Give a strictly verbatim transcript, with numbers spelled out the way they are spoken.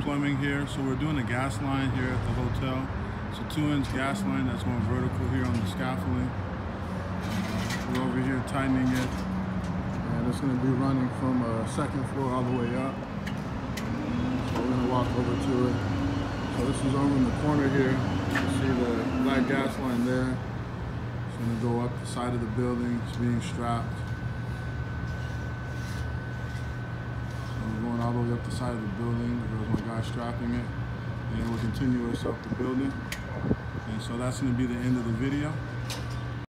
plumbing here. So we're doing a gas line here at the hotel. It's a two inch gas line that's going vertical here on the scaffolding. We're over here tightening it. And it's going to be running from a second floor all the way up. So we're going to walk over to it. So this is over in the corner here. You see the black gas line there. It's going to go up the side of the building. It's being strapped. All the way up the side of the building. There's my guy strapping it, and we're continuous up the building. And so that's going to be the end of the video.